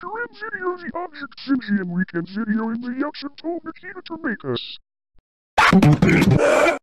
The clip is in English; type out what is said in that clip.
Current video the object Sinji and weekend video in the Yucks told Nikita to make us.